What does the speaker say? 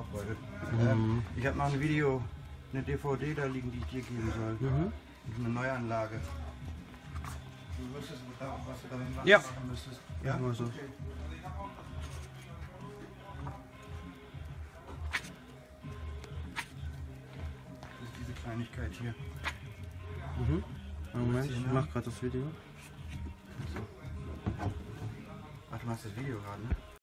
Sportbeutel. Ich habe noch ein Video, eine DVD da liegen, die ich dir geben soll. Eine Neuanlage. Du wüsstest, was du damit machen müsstest. Ja, nur so. Okay. Das ist diese Kleinigkeit hier. Moment, ich mach gerade das Video. Ach, du machst das Video gerade, ne?